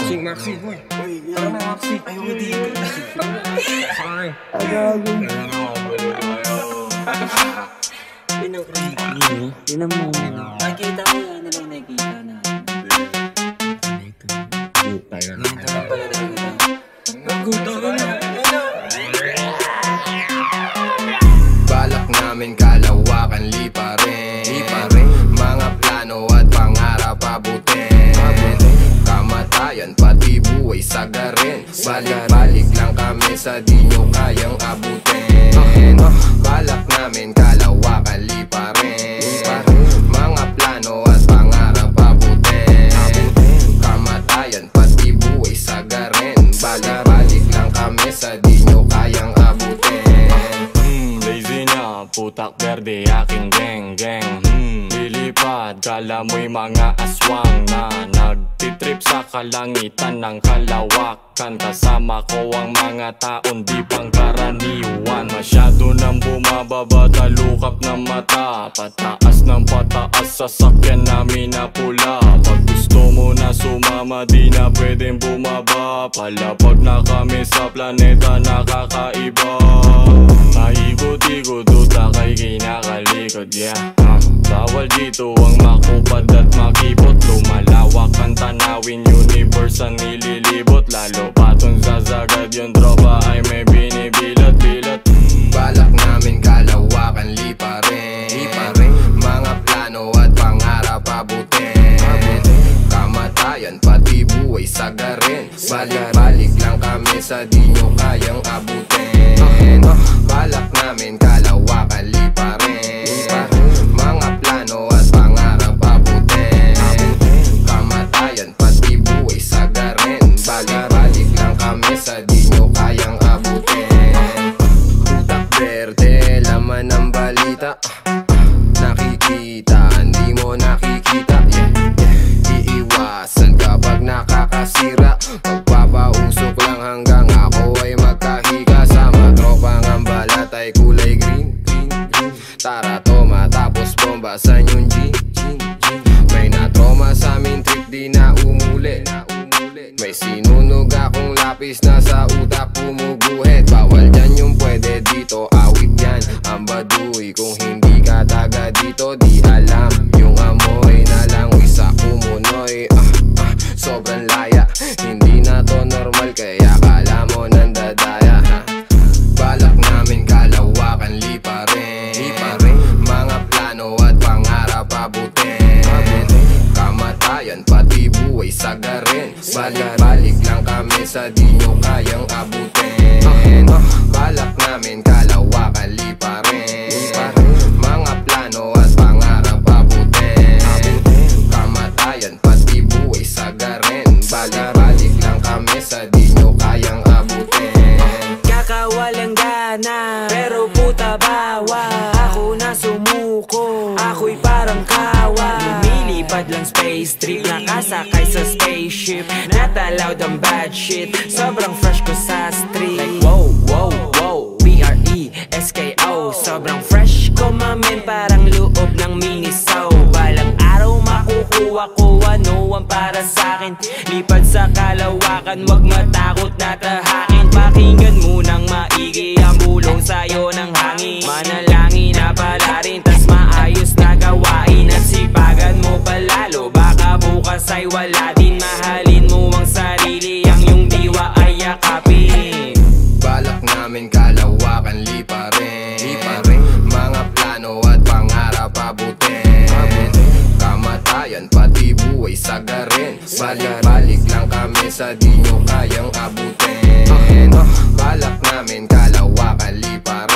Maxi, uy. Tara na, Maxi. Ayaw dito. Sorry. Tinan mo. Nakikita ko yan na lang nakikita na. Tayo na lang. Balak namin kalawakan, lipa rin. Mga plano at pangarap abutin. Kamatayan pati buhay sagarin. Balik-balik lang kami sa di nyo kayang abutin. Balak namin kalawakan, lipa rin. Mga plano at pangarap abutin. Kamatayan pati buhay sagarin. Balik-balik lang kami sa di nyo kayang abutin. Lazy na, putak berde, aking geng. Lilipad, kala mo'y mga aswang na nagtitrip sa kalangitan ng kalawakan. Kasama ko ang mga taon di pangkaraniwan. Masyado nang bumababa, talukap na mata. Pataas ng pataas, sasakyan namin na pula. Pag gusto mo na sumama, di na pwedeng bumaba. Palapag na kami sa planeta nakakaiba. Maikot-ikot, utak ay kinakalikot, yeah. Bawal dito ang makupad at makipot. Lumalawak ang tanawin, universe ang nililibot. Lalo patong sasagad yung tropa ay may binibilot-bilot. Balak namin kalawakan, lipa rin. Mga plano at pangarap abutin. Kamatayan pati buhay sagarin. Balik-balik lang kami sa di nyo kayang abutin. Balak namin kalawakan, lipa rin. Mga plano at pangarap abutin. Kamatayan pati buhay sagarin. Balik-balik lang kami sa di nyo kayang abutin. Utak berde, laman ng balita. Nakikita, hindi mo nakikita. Iiwasan kapag nakakasira. Magpapausok lang hanggang ako ay magkahika. Sama tropang ang balat ay kulay green. Tara toma, tapos bombasan yung G. May na-trauma sa amin trip, di na umuli. May sinunog akong lapis na sa utak pumuguhit. Bawal dyan yung pwede dito, awit yan ang baduy. Kung hindi ka taga dito, di alam yung amoy na langoy sa kumunoy. Sobrang laya, hindi na to normal, kaya kala mo nandadaya. Balak namin kalawakan, lipa rin. Mga plano at pangarap abutin. Kamatayan pati buhay sagarin. Balik-balik lang kami sa di nyo kayang abutin. Balak namin kalawakan, lipa rin. Mga plano at pangarap abutin. Kamatayan pati buhay sagarin. Balik-balik lang kami sa di nyo kayang abutin. Kakawalang gana, pero puta bawa. Ako na sumuko, ako'y parang kawa. Lumilipad lang space trip, nakasakay sa spaceship. Not allowed ang bad shit, sobrang fresh ko sa street. Like wow, BRESKO. Sobrang fresh ko mamen, parang loob ng minisaw. Balang araw makukuha ko ano ang para sa'kin. Lipad sa kalawakan, wag matakot na tahakin. Pakinggan mo nang maigi ang bulong sayo ng hangin. Manalangin na pala rin, tas maayos na gawain. At sipagan mo palalo, baka bukas ay wala din. Mahalin mo ang sarili, ang iyong diwa ay yakapin. Balak namin kalawakan, lipa rin. Mga plano at pangarap abutin. Kamatayan pati buhay sagarin. Balik-balik lang kami sa di nyo kayang abutin. Balak namin kalawakan, lipa rin.